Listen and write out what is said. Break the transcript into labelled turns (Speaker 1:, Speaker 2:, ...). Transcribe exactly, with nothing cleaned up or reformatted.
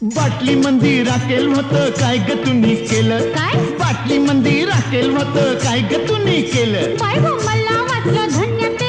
Speaker 1: बाटली मंदी राखेल होतं काय ग तुम्ही केलं
Speaker 2: काय?
Speaker 1: बाटली मंदी राखेल होतं काय ग तुम्ही केलं
Speaker 2: काय गो मला वाटलं धन्य